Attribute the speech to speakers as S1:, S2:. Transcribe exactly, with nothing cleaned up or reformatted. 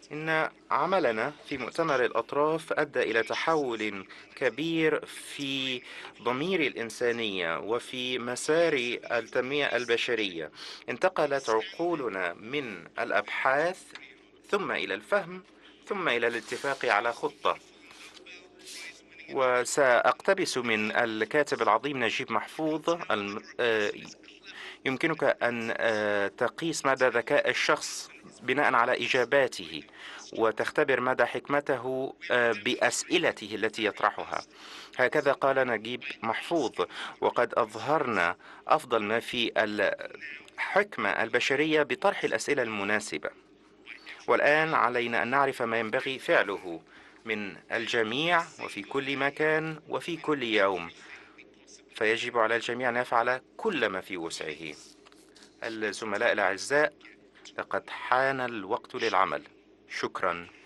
S1: إن عملنا في مؤتمر الأطراف أدى إلى تحول كبير في ضمير الإنسانية وفي مسار التنمية البشرية. انتقلت عقولنا من الأبحاث ثم إلى الفهم ثم إلى الاتفاق على خطة. وسأقتبس من الكاتب العظيم نجيب محفوظ: الم- آه، يمكنك أن آه، تقيس مدى ذكاء الشخص بناء على إجاباته، وتختبر مدى حكمته آه، بأسئلته التي يطرحها. هكذا قال نجيب محفوظ. وقد أظهرنا أفضل ما في الحكمة البشرية بطرح الأسئلة المناسبة. والآن علينا أن نعرف ما ينبغي فعله من الجميع وفي كل مكان وفي كل يوم، فيجب على الجميع أن يفعل كل ما في وسعه. الزملاء الأعزاء، لقد حان الوقت للعمل. شكرا.